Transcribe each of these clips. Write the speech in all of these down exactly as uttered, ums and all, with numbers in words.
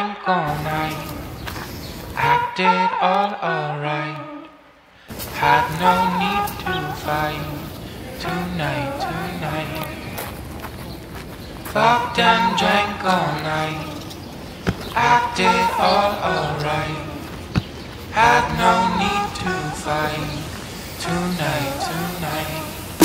drank all night, acted all alright, had no need to fight tonight, tonight. Fucked and drank all night, acted all alright, had no need to fight tonight, tonight.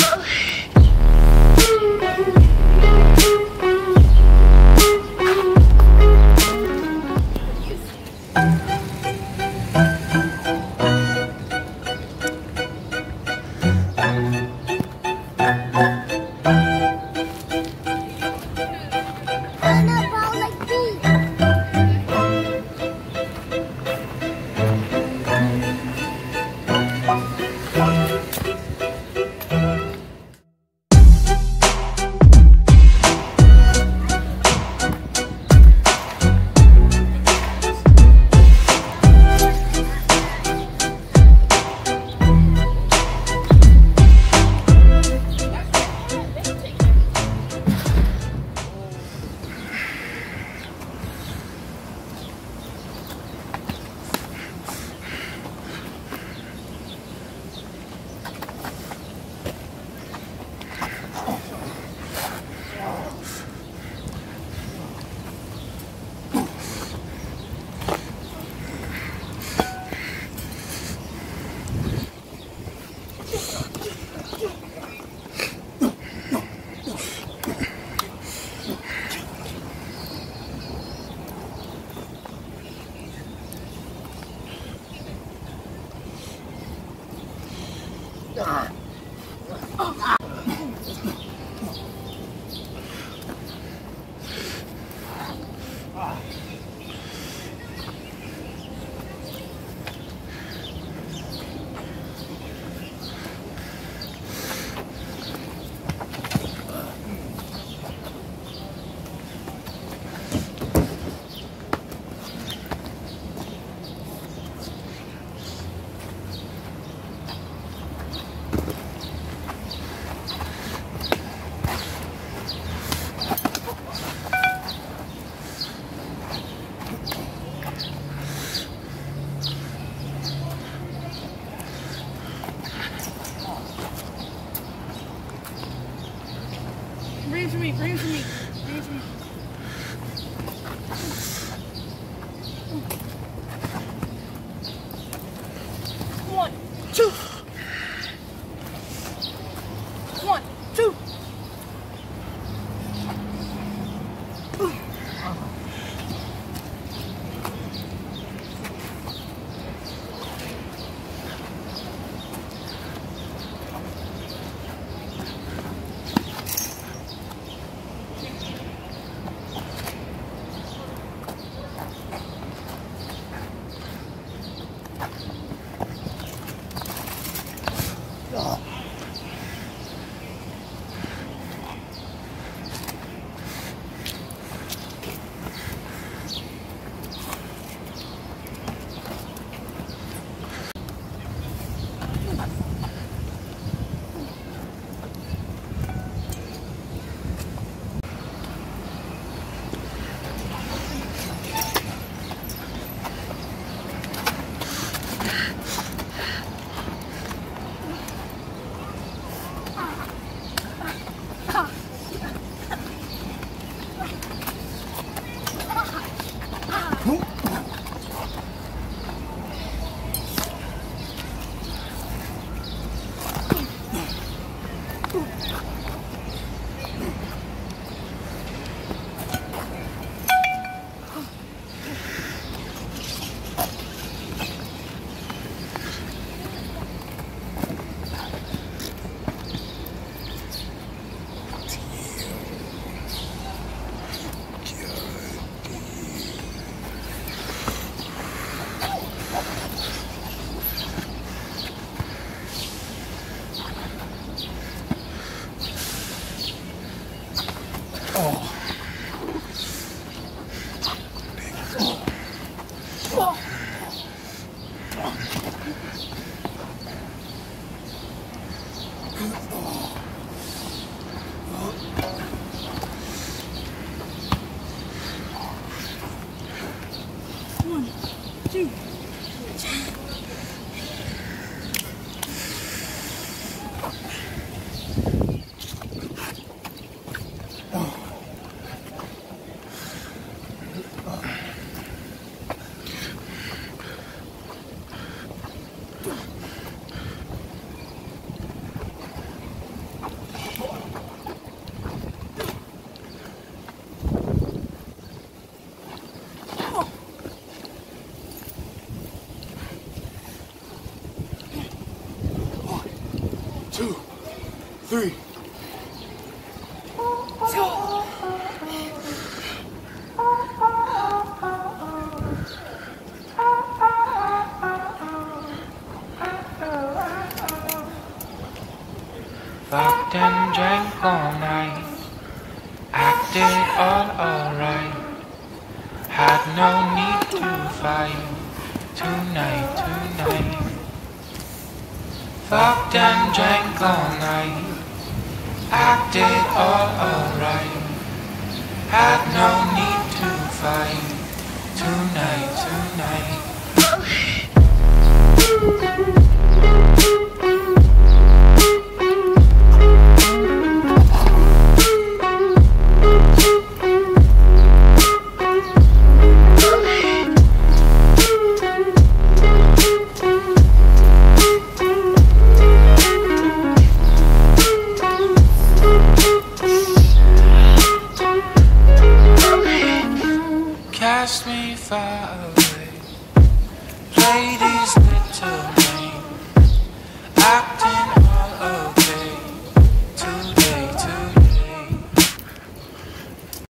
Bring it for me, bring it for me, bring it for me. One, two. One, two. two. Two, three. Fucked and drank all night, acted all alright. Had no need to fight tonight, tonight. Fucked and drank all night, acted all alright. Had no need to fight tonight, tonight. Cast me far away, play these little games, act